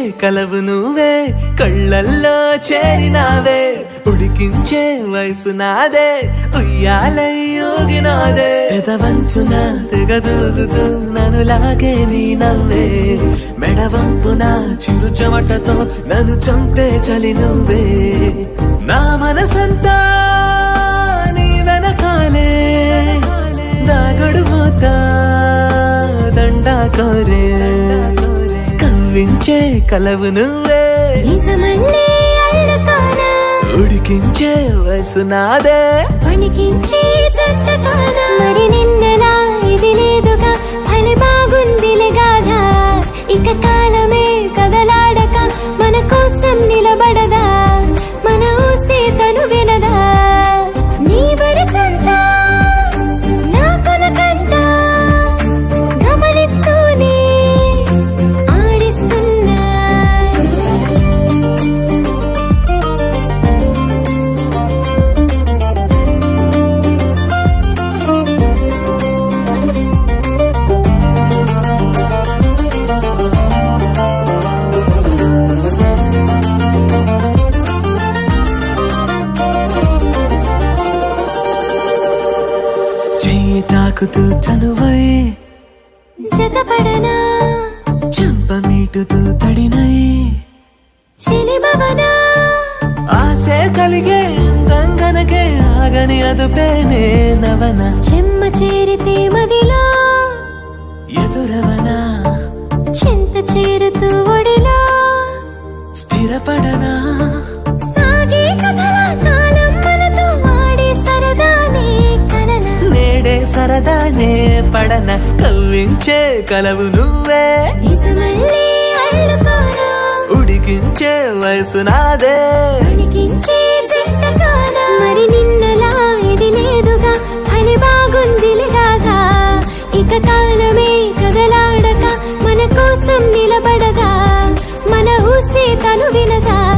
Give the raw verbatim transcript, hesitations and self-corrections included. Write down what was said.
కలవు నువ్వే కళ్ళల్లో చేరినావే ఉడికించే వయసు నాదే ఉయ్యాలై ఊగినాదే ఎదవంచున తెగదూగుతూ నన్ను లాగే నీ నవ్వే మెడవంపున చిరు చెమటతో నన్ను చంపే చలి నువ్వే నా మనసంతా నీ వెనకాలే దాగుడు పోతా దండా కోరే కవ్వించే కలవు నువ్వే ఉడికించే వయసు నాదే వణికించే జంటకానా మరి నిన్నలా ఇది లేదుగా భలే బాగుందిలే గాథా ఇక కాలమే కదలాడక మన కోసం నిలబడదా మన ఊసే తను వినదా నీ వరసంతా నా కొనకంట గమనిస్తూనే ఆడిస్తున్నా తాకుతూ చనువై జతపడనా చంప మీటుతూ తడినై చిలిబవనా ఆసే కలిగే గంగనకే ఆగని అదుపేనే నవన చెమ్మ చేరితే మదిలో ఎదురవనా చింత చేరుతూ ఒడిలో స్థిరపడనా సాగే కథల కాలం మనతో ఆడే సరదానే కలన నేడే సరదానే పడన కవ్వించే కలవు నువ్వే నిజమల్లే అల్లుకోనా ఉడికించే వయసు నాదే వణికించే జంటకానా మరి నిన్నలా ఇది లేదుగా భలే బాగుందిలే గాథా ఇక కాలమే కదలాడక మన కోసం నిలబడదా మన ఊసే తను వినదా